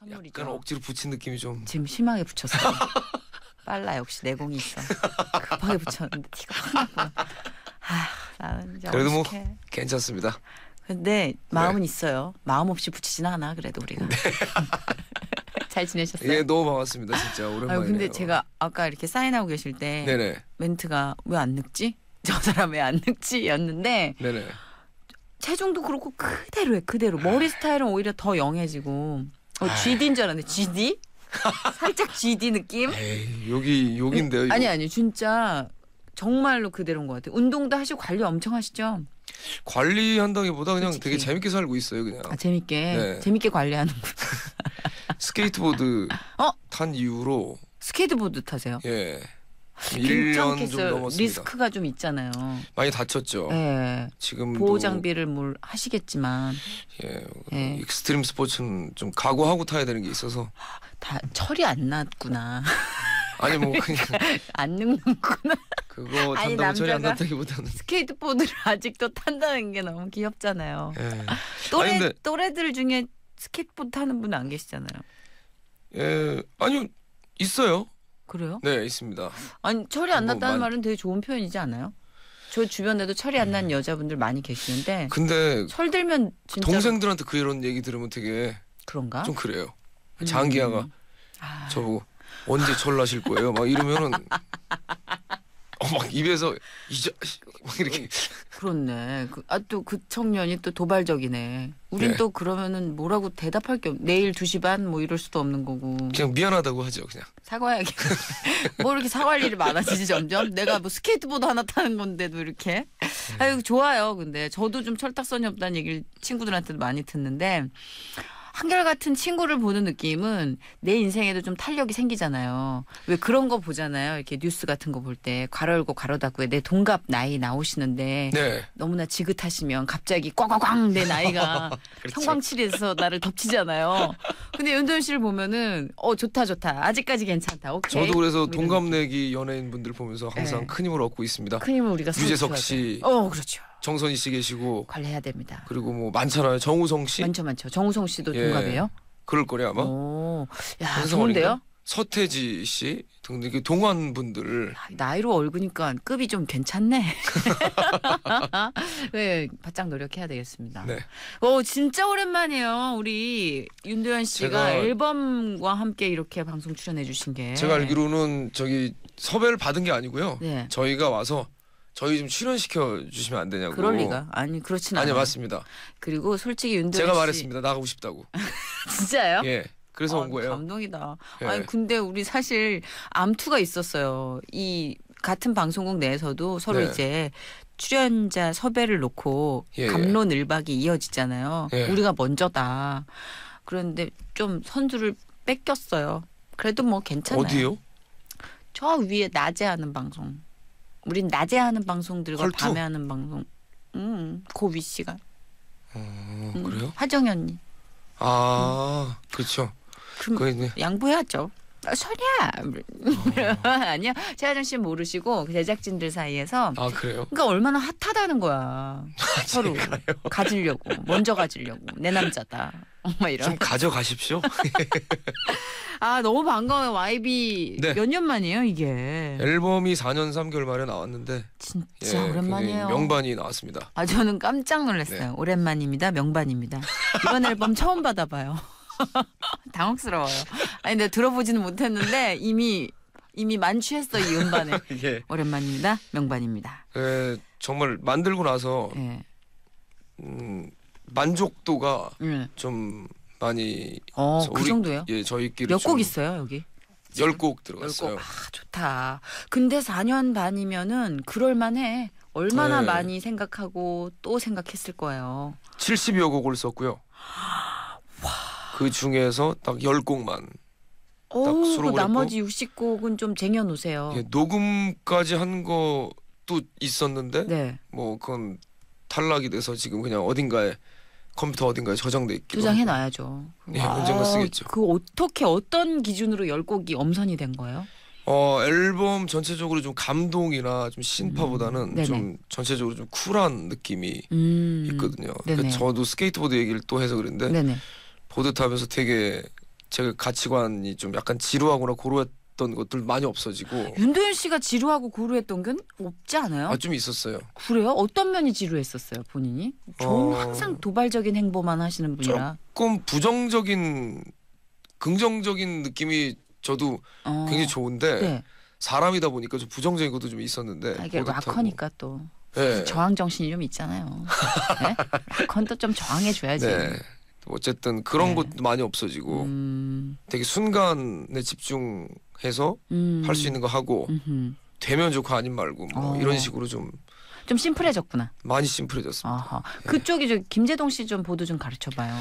선물이죠. 약간 억지로 붙인 느낌이 좀. 지금 심하게 붙였어요. 빨라 역시 내공이 있어. 급하게 붙였는데 티가 확 나고. 아, 나는 이제 그래도 뭐 어떡해. 괜찮습니다. 근데 마음은 있어요. 마음 없이 붙이진 않아 그래도 우리가. 잘 지내셨어요? 예, 너무 반갑습니다. 진짜 오랜만이네요. 아유, 근데 제가 아까 이렇게 사인하고 계실 때 네네. 멘트가 왜 안 늙지? 저 사람 왜 안 늙지? 였는데 네네. 체중도 그렇고 그대로에 그대로. 머리 스타일은 오히려 더 영해지고. GD인 줄 알았는데 GD? 살짝 GD 느낌? 에이, 여기인데요. 이거. 아니 진짜 정말로 그대로인 것 같아요. 운동도 하시고 관리 엄청 하시죠? 관리한다기보다 그냥 솔직히. 되게 재밌게 살고 있어요, 그냥. 아 재밌게 네. 재밌게 관리하는군. 스케이트보드 어? 탄 이후로 스케이트보드 타세요? 예. 1년 좀 괜찮겠어요. 넘었습니다. 리스크가 좀 있잖아요. 많이 다쳤죠. 네. 지금도 보호 장비를 뭘 하시겠지만 예. 예. 익스트림 스포츠는 좀 각오하고 타야 되는 게 있어서 다 철이 안 났구나. 아니 뭐 그냥 안 늙는구나. 그거 아니, 탄다고 처리 안 남자가 났다기보다는 스케이트보드를 아직도 탄다는 게 너무 귀엽잖아요. 예. 근데- 또래들 중에 스케이트보드 타는 분 안 계시잖아요. 예. 아니요. 있어요. 그래요? 네, 있습니다. 아니 철이 안 뭐 났다는 많- 말은 되게 좋은 표현이지 않아요? 저 주변에도 철이 안 난 여자분들 많이 계시는데 근데 철 들면 진짜 동생들한테 그런 얘기 들으면 되게 그런가? 좀 그래요. 장기야가 아, 저보고 언제 철 나실 거예요? 막 이러면은 막 입에서 막 이렇게 그렇네. 또 그 청년이 또 도발적이네. 우린 네. 또 그러면은 뭐라고 대답할 게 내일 2시 반 뭐 이럴 수도 없는 거고. 그냥 미안하다고 하죠, 그냥. 사과해야겠. 뭐 이렇게 사과할 일이 많아지지 점점. 내가 뭐 스케이트보드 하나 타는 건데도 이렇게. 아유 좋아요. 근데 저도 좀 철딱선이 없다는 얘기를 친구들한테도 많이 듣는데 한결같은 친구를 보는 느낌은 내 인생에도 좀 탄력이 생기잖아요. 왜 그런 거 보잖아요. 이렇게 뉴스 같은 거 볼 때 괄호 열고 괄호 닫고에 내 동갑 나이 나오시는데 네. 너무나 지긋하시면 갑자기 꽝꽝꽝 내 나이가 그렇죠. 형광칠에서 나를 덮치잖아요. 근데 윤도현 씨를 보면은 좋다 아직까지 괜찮다. 오케이. 저도 그래서 뭐 이런 동갑내기 연예인분들 보면서 항상 네. 큰 힘을 얻고 있습니다. 큰 힘을 우리가 유재석 써줘야 씨, 돼요. 그렇죠. 정선희 씨 계시고 관리해야 됩니다. 그리고 뭐 많잖아요. 정우성 씨. 많죠. 정우성 씨도 예. 동갑이에요? 그럴 거래 아마. 오, 야 한성원인가? 좋은데요? 서태지 씨 등등 그 동안 분들을 나이로 얼굴니까 급이 좀 괜찮네. 네, 바짝 노력해야 되겠습니다. 네. 진짜 오랜만이에요. 우리 윤도현 씨가 제가- 앨범과 함께 이렇게 방송 출연해 주신 게. 제가 알기로는 저기 섭외를 받은 게 아니고요. 네. 저희가 와서 저희 좀 출연시켜 주시면 안 되냐고. 그럴 리가. 아니 그렇진 않아요. 아니 맞습니다. 그리고 솔직히 윤도현 제가 씨 말했습니다. 나가고 싶다고. 진짜요? 예. 그래서 온 거예요. 감동이다. 예. 아니 근데 우리 사실 암투가 있었어요. 이 같은 방송국 내에서도 서로 네. 이제 출연자 섭외를 놓고 예, 예. 갑론을박이 이어지잖아요. 예. 우리가 먼저다. 그런데 좀 선두를 뺏겼어요. 그래도 뭐 괜찮아요. 어디요? 저 위에 낮에 하는 방송. 우린 낮에 하는 방송들과 헐투? 밤에 하는 방송. 그 윗시간. 그래요? 하정이 언니. 아, 그렇죠. 그럼 그 이제 양보해야죠. 소리야. 아니요. 최하정 씨 모르시고 그 제작진들 사이에서 아 그래요? 그러니까 얼마나 핫하다는 거야. 서로 가지려고. 먼저 가지려고. 내 남자다. 막 이런. 좀 가져가십시오. 너무 반가워요. YB 네. 몇 년 만이에요 이게. 앨범이 4년 3개월 만에 나왔는데 진짜 오랜만이에요. 굉장히 명반이 나왔습니다. 저는 깜짝 놀랐어요. 네. 오랜만입니다. 명반입니다. 이번 앨범 처음 받아봐요. 당혹스러워요. 아니 근데 들어보지는 못했는데 이미 만취했어 이 음반을. 예. 오랜만입니다. 명반입니다. 정말 만들고 나서 예. 만족도가 예. 좀 많이 그 정도예요? 예, 저희끼리 몇 곡 있어요 여기? 10곡 들어갔어요. 10곡. 좋다. 근데 4년 반이면은 그럴만해. 얼마나 네. 많이 생각하고 또 생각했을 거예요. 70여 곡을 썼고요. 그 중에서 딱 10곡만 수록을 나머지 60곡은 좀 쟁여놓으세요. 예, 녹음까지 한 것도 있었는데 네. 뭐 그건 탈락이 돼서 지금 그냥 어딘가에 컴퓨터 어딘가에 저장돼 있기도 저장해놔야죠. 예, 언젠가 쓰겠죠. 어떤 기준으로 10곡이 엄선이 된 거예요? 앨범 전체적으로 좀 감동이나 좀 신파보다는 네네. 좀 전체적으로 좀 쿨한 느낌이 있거든요. 네네. 그러니까 저도 스케이트보드 얘기를 또 해서 그런데 네네. 보드 타면서 되게 제 가치관이 좀 약간 지루하거나 고루했던 것들 많이 없어지고. 윤도현 씨가 지루하고 고루했던 건 없지 않아요? 아, 좀 있었어요. 그래요? 어떤 면이 지루했었어요, 본인이? 항상 도발적인 행보만 하시는 분이라. 조금 부정적인 긍정적인 느낌이 저도 굉장히 좋은데 네. 사람이다 보니까 좀 부정적인 것도 좀 있었는데. 아, 이게 뿌듯하고. 락커니까 또 네. 저항 정신이 좀 있잖아요. 네? 락커는 좀 저항해 줘야지. 네. 어쨌든 그런 네. 것도 많이 없어지고 되게 순간에 집중해서 할 수 있는 거 하고 되면 좋고 아닌 말고 뭐 이런 식으로 좀 심플해졌구나. 많이 심플해졌습니다. 아하. 그쪽이 저 김재동 씨 좀 보도 좀 가르쳐 봐요.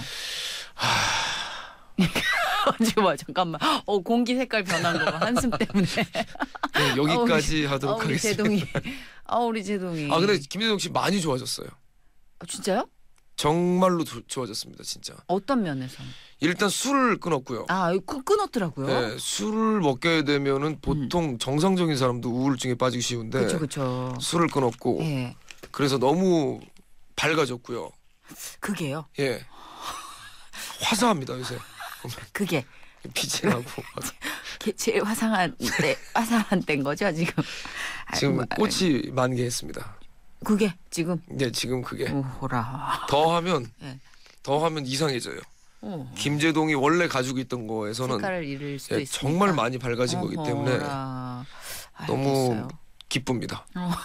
지금 봐 잠깐만. 공기 색깔 변한 거 봐. 한숨 때문에. 네, 여기까지 하도록 우리 하겠습니다. 제동이. 우리 제동이. 근데 김재동 씨 많이 좋아졌어요. 진짜요? 정말로 좋아졌습니다, 진짜. 어떤 면에서? 일단 술을 끊었고요. 끊었더라고요. 네, 술을 먹게 되면은 보통 정상적인 사람도 우울증에 빠지기 쉬운데 그렇죠. 술을 끊었고 예. 그래서 너무 밝아졌고요. 그게요. 예. 화사합니다 요새. 그게 빛이 나고 제일 화사한 때인 거죠 지금. 지금 꽃이 만개했습니다. 그게 지금. 네, 지금 그게 오호라. 더하면 예. 이상해져요. 김재동이 원래 가지고 있던 거에서는 색깔을 잃을 수도 있으니까. 정말 많이 밝아진 거기 때문에 너무 기쁩니다.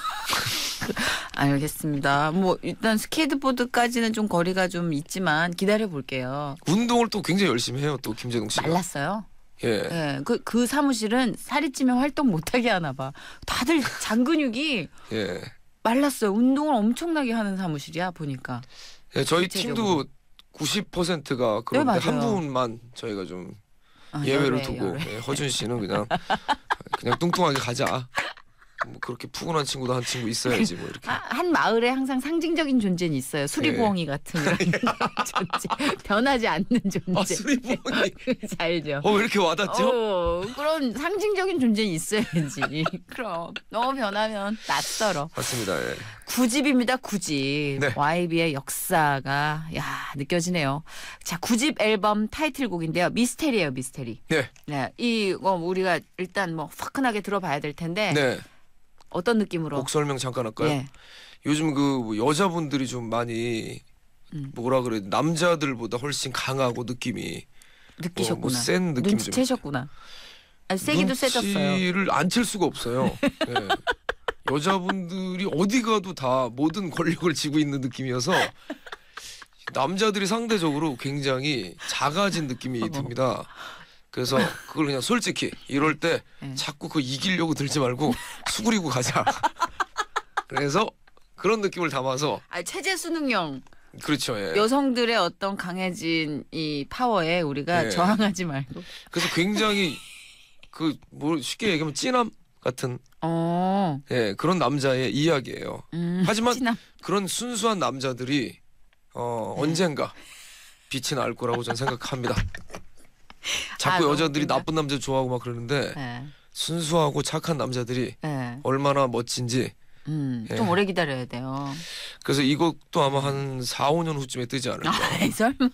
알겠습니다. 뭐 일단 스케이트보드까지는 좀 거리가 좀 있지만 기다려 볼게요. 운동을 또 굉장히 열심히 해요. 또 김재동 씨가. 말랐어요. 예. 예. 그 사무실은 살이 찌면 활동 못하게 하나 봐. 다들 장근육이 예. 말랐어요. 운동을 엄청나게 하는 사무실이야 보니까. 예, 저희 구체적으로. 팀도 90%가 그런데 네, 한 맞아요. 분만 저희가 좀 예외를 두고 예, 허준 씨는 그냥 뚱뚱하게 가자. 뭐 그렇게 푸근한 친구도 한 친구 있어야지 뭐 이렇게. 한 마을에 항상 상징적인 존재는 있어요. 수리부엉이 같은 이런 존재. 변하지 않는 존재. 수리부엉이. 알죠. 왜 이렇게 와닿죠? 그런 상징적인 존재는 있어야지. 그럼 너무 변하면 낯설어. 맞습니다. 예. 9집입니다. 9집. 네. YB의 역사가 느껴지네요. 자, 9집 앨범 타이틀곡인데요. 미스테리예요. 미스테리. 네. 네, 이거 우리가 일단 뭐 화끈하게 들어봐야 될 텐데 네. 어떤 느낌으로? 곡 설명 잠깐 할까요? 예. 요즘 그 여자분들이 좀 많이 뭐라 그래 남자들보다 훨씬 강하고 느낌이 느끼셨구나. 센 느낌 좀 눈치채셨구나. 세기도 세졌어요. 눈치를 안 챌 수가 없어요. 예. 여자분들이 어디 가도 다 모든 권력을 쥐고 있는 느낌이어서 남자들이 상대적으로 굉장히 작아진 느낌이 듭니다. 그래서 그걸 그냥 솔직히 이럴 때 자꾸 그 이기려고 들지 말고 수그리고 가자. 그래서 그런 느낌을 담아서 체제 수능형 그렇죠. 예. 여성들의 어떤 강해진 이 파워에 우리가 저항하지 말고. 그래서 굉장히 뭐 쉽게 얘기하면 찐함 같은 그런 남자의 이야기예요. 하지만 찐함. 그런 순수한 남자들이 언젠가 빛이 날 거라고 저는 생각합니다. 자꾸 여자들이 나쁜 남자 좋아하고 막 그러는데 순수하고 착한 남자들이 얼마나 멋진지 좀 오래 기다려야 돼요. 그래서 이것도 아마 한 4, 5년 후쯤에 뜨지 않을까. 설마.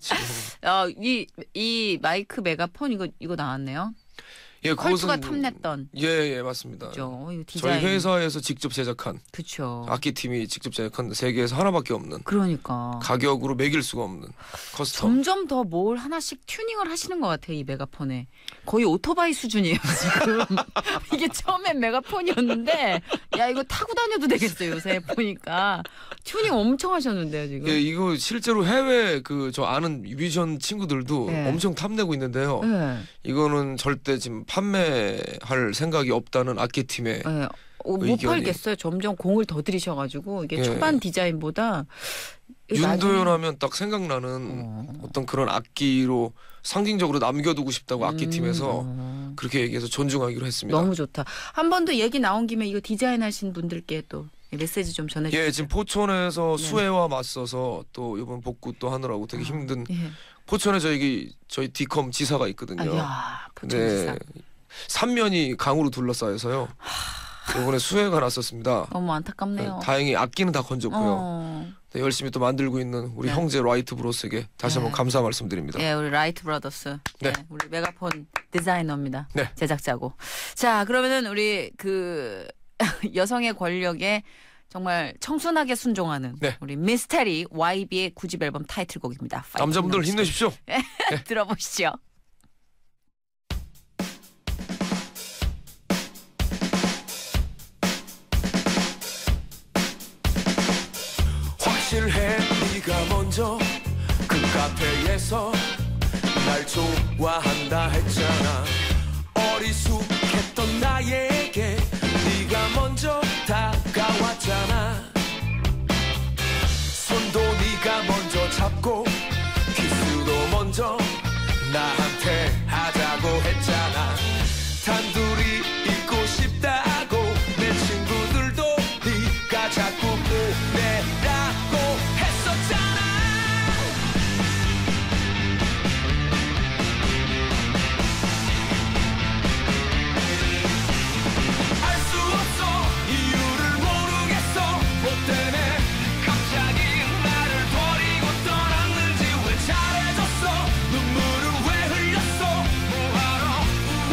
이 마이크 메가폰 이거 나왔네요. 예, 컬투가 탐냈던. 예, 맞습니다. 그렇죠. 이거 저희 회사에서 직접 제작한 그쵸. 악기팀이 직접 제작한 세계에서 하나밖에 없는 그러니까 가격으로 매길 수가 없는 커스텀. 점점 더 뭘 하나씩 튜닝을 하시는 것 같아요. 이 메가폰에 거의 오토바이 수준이에요 지금. 이게 처음엔 메가폰이었는데 야 이거 타고 다녀도 되겠어요. 요새 보니까 튜닝 엄청 하셨는데요 지금. 예, 이거 실제로 해외 저 아는 뮤지션 친구들도 엄청 탐내고 있는데요. 이거는 절대 지금 판매할 생각이 없다는 악기팀의 못 팔겠어요. 점점 공을 더 들이셔가지고 이게 초반 디자인보다 윤도현 하면 딱 생각나는 어떤 그런 악기로 상징적으로 남겨두고 싶다고 악기팀에서 그렇게 얘기해서 존중하기로 했습니다. 너무 좋다. 한 번 더 얘기 나온 김에 이거 디자인하신 분들께 또 메시지 좀 전해주세요. 예, 지금 포천에서 수해와 맞서서 또 이번 복구 또 하느라고 되게 힘든 포천에 저희 디컴 지사가 있거든요. 포천 지사. 3면이 강으로 둘러싸여서요. 이번에 수해가 났었습니다. 너무 안타깝네요. 다행히 악기는 다 건졌고요. 네, 열심히 또 만들고 있는 우리 네. 형제 라이트 브로스에게 다시 한번 네. 감사 말씀드립니다. 예, 우리 라이트 브라더스. 네. 네, 우리 메가폰 디자이너입니다. 네. 제작자고. 자, 그러면은 우리 그 여성의 권력에 정말 청순하게 순종하는 네. 우리 미스테리 YB의 9집 앨범 타이틀곡입니다. 남자분들 힘내십시오. 들어보시죠. 확실해 네가 먼저 그 카페에서 날 좋아한다 했잖아. 어리숙했던 나에게 네가 먼저 다가왔잖아. 손도 네가 먼저 잡고 키스도 먼저 나한테 하자고 했잖아. 단둘이 있고 싶다고 내 친구들도 네가 자꾸 보내라고 했었잖아. 알 수 없어 이유를 모르겠어 뭐 때문에 갑자기 나를 버리고 떠났는지 왜 잘해줬어 눈물은 왜 흘렸어 뭐하러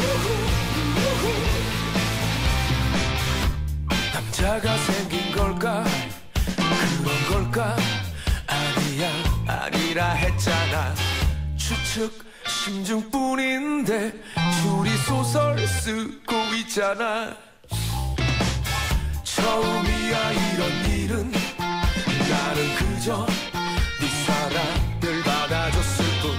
남자가 생긴 걸까 그런 걸까 아니야 아니라 했잖아. 추측 심증뿐인데 줄이 소설 쓰고 있잖아. 처음이야 이런 일은 나는 그저 네 사랑을 받아줬을 뿐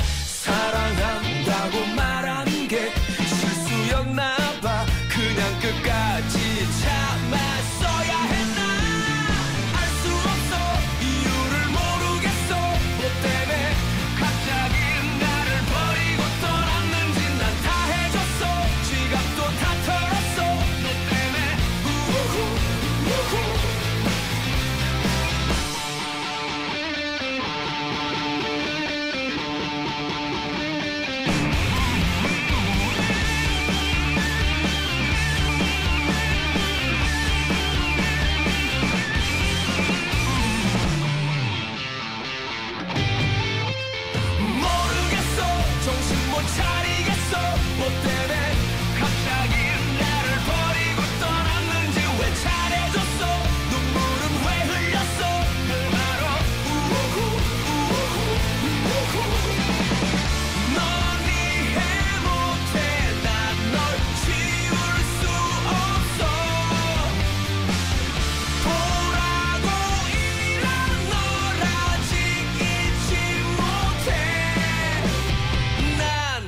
사랑한다고 말한 게 실수였나 봐. 그냥 끝까지 참았어야 했나. 알 수 없어 이유를 모르겠어 뭐 때문에 갑자기 나를 버리고 떠났는지 난 다 해줬어. 지갑도 다 털었어 너 때문에 우후. 모르겠어 정신 못 차리겠어 뭐 때문에 갑자기 나를 버리고 떠났는지 왜 잘해줬어 눈물은 왜 흘렸어 뭐하러 넌 이해 못해 난 널 지울 수 없어. 보라고 이런 널 아직 잊지 못해. 난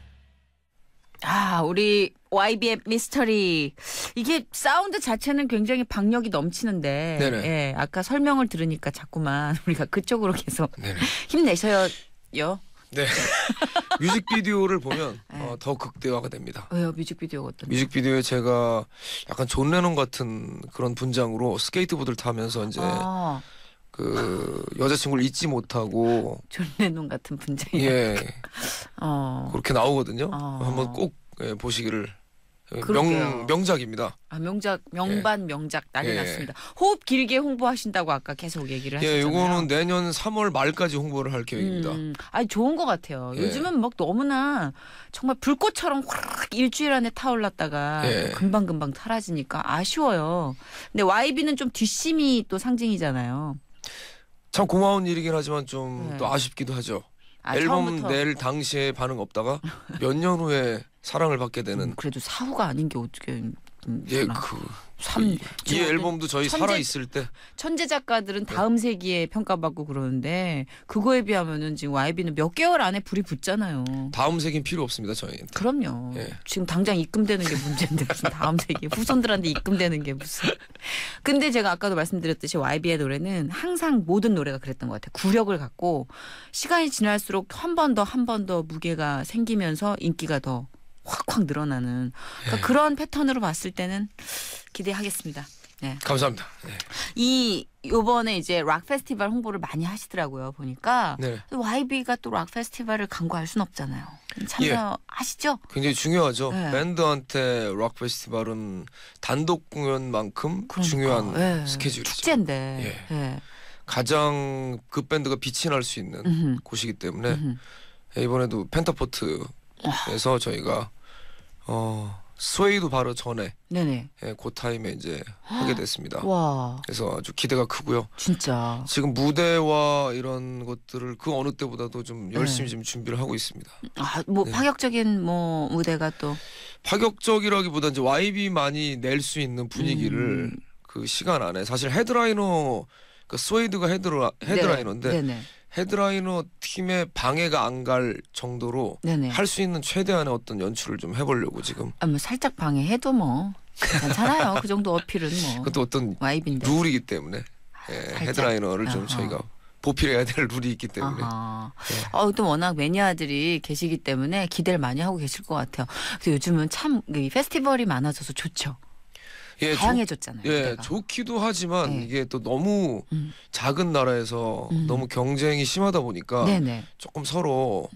아, 우리 YB의 미스터리. 이게 사운드 자체는 굉장히 박력이 넘치는데 네네. 예, 아까 설명을 들으니까 자꾸만 우리가 그쪽으로 계속 네네. 힘내셔요. 네. 뮤직비디오를 보면 네. 더 극대화가 됩니다. 왜요? 뮤직비디오가 어떤? 뮤직비디오에 제가 약간 존 레논 같은 그런 분장으로 스케이트보드를 타면서 이제 아, 그 여자친구를 잊지 못하고 존 레논 같은 분장이. 예 어. 그렇게 나오거든요. 어. 한번 꼭 보시기를. 그러게요. 명작입니다. 아, 명작, 명반 명작 난리 예. 났습니다. 호흡 길게 홍보하신다고 아까 계속 얘기를 예, 하셨잖아요. 요거는 내년 3월 말까지 홍보를 할 계획입니다. 아니 좋은 것 같아요. 예. 요즘은 막 너무나 정말 불꽃처럼 확 일주일 안에 타올랐다가 예. 금방금방 사라지니까 아쉬워요. 근데 YB는 좀 뒷심이 또 상징이잖아요. 참 고마운 일이긴 하지만 좀 네. 또 아쉽기도 하죠. 아, 앨범 처음부터. 낼 당시에 반응 없다가 몇 년 후에 사랑을 받게 되는 그래도 사후가 아닌 게 어떻게 예, 참 이 앨범도 저희 천재- 살아 있을 때 천재 작가들은 다음 세기에 평가받고 그러는데 그거에 비하면은 지금 YB는 몇 개월 안에 불이 붙잖아요. 다음 세기는 필요 없습니다, 저희한테. 그럼요. 예. 지금 당장 입금되는 게 문제인데 무슨 다음 세기 후손들한테 입금되는 게 무슨. 근데 제가 아까도 말씀드렸듯이 YB의 노래는 항상 모든 노래가 그랬던 것 같아요. 구력을 갖고 시간이 지날수록 한 번 더 무게가 생기면서 인기가 더 확확 늘어나는 그러니까 그런 패턴으로 봤을 때는 기대하겠습니다. 네. 감사합니다. 네. 요번에 이제 락 페스티벌 홍보를 많이 하시더라고요. 보니까 네. YB가 또 락 페스티벌을 광고할 순 없잖아요. 참여하시죠? 굉장히 중요하죠. 네. 밴드한테 락 페스티벌은 단독 공연만큼 그러니까, 중요한 예. 스케줄이죠. 축제인데. 예. 예. 가장 그 밴드가 빛이 날 수 있는 음흠. 곳이기 때문에 음흠. 이번에도 펜타포트에서 저희가 스웨이도 바로 전에 네네. 그 타임에 이제 하게 됐습니다. 와 그래서 아주 기대가 크고요. 진짜. 지금 무대와 이런 것들을 그 어느 때보다도 좀 열심히 네. 지금 준비를 하고 있습니다. 뭐 네. 파격적인 뭐 무대가 또. 파격적이라기보다 이제 YB만이 낼 수 있는 분위기를 그 시간 안에 사실 헤드라이너 그 스웨이드가 헤드라이너인데 네네. 헤드라이너 팀의 방해가 안 갈 정도로 네네. 할 수 있는 최대한의 어떤 연출을 좀 해보려고 지금. 뭐 살짝 방해해도 뭐 괜찮아요. 그 정도 어필은 뭐. 그것도 어떤 와이브인데. 룰이기 때문에 살짝. 헤드라이너를 좀 어허. 저희가 보필해야 될 룰이 있기 때문에. 아하. 네. 또 워낙 매니아들이 계시기 때문에 기대를 많이 하고 계실 것 같아요. 근데 요즘은 참 이 페스티벌이 많아져서 좋죠. 예, 다양해졌잖아요. 예, 무대가. 좋기도 하지만 네. 이게 또 너무 음. 작은 나라에서 음. 너무 경쟁이 심하다 보니까 네네. 조금 서로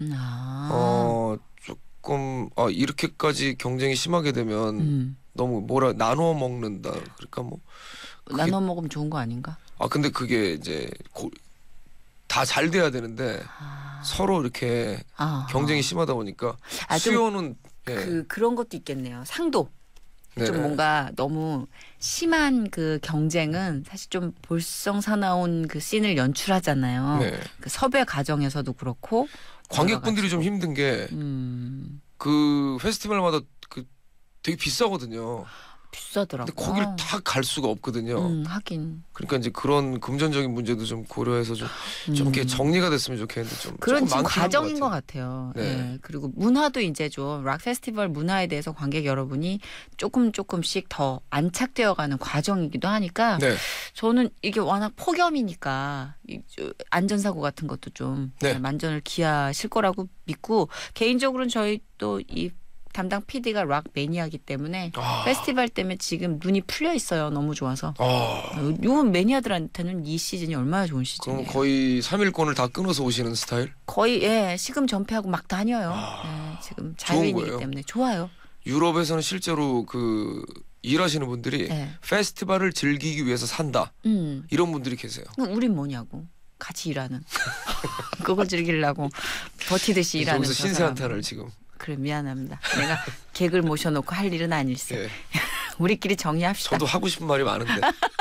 조금 이렇게까지 경쟁이 심하게 되면 너무 나눠 먹는다. 그러니까 뭐 나눠 먹으면 좋은 거 아닌가? 근데 그게 이제 다 잘 돼야 되는데 서로 이렇게 경쟁이 심하다 보니까 좀 수요는 그런 것도 있겠네요. 상도. 좀 네네. 뭔가 너무 심한 그 경쟁은 사실 좀 볼썽사나운 그 씬을 연출하잖아요. 네. 그 섭외 과정에서도 그렇고 관객분들이 좀 힘든 게 그 페스티벌마다 그 되게 비싸거든요. 비싸더라고요. 근데 거길 다 갈 수가 없거든요. 하긴. 그러니까 이제 그런 금전적인 문제도 좀 고려해서 좀 이렇게 정리가 됐으면 좋겠는데 좀 그런 조금 지금 많긴 한것 과정인 것 같아요. 같아요. 네. 예. 그리고 문화도 이제 좀 락 페스티벌 문화에 대해서 관객 여러분이 조금씩 더 안착되어가는 과정이기도 하니까 네. 저는 이게 워낙 폭염이니까 안전사고 같은 것도 좀 네. 만전을 기하실 거라고 믿고 개인적으로는 저희 또 이 담당 PD가 락 매니아이기 때문에 페스티벌 때문에 지금 눈이 풀려 있어요. 너무 좋아서. 요 매니아들한테는 이 시즌이 얼마나 좋은 그럼 시즌이에요. 거의 3일권을 다 끊어서 오시는 스타일? 거의 시금 전폐하고 막 다녀요. 지금 자유인이기 거예요. 때문에 좋아요. 유럽에서는 실제로 그 일하시는 분들이 네. 페스티벌을 즐기기 위해서 산다. 이런 분들이 계세요. 그럼 우린 뭐냐고. 같이 일하는. 그걸 즐기려고 버티듯이 일하는. 여기서 저 신세 사람. 한탄을 지금. 그래 미안합니다. 내가 객을 모셔놓고 할 일은 아닐세. 예. 우리끼리 정리합시다. 저도 하고 싶은 말이 많은데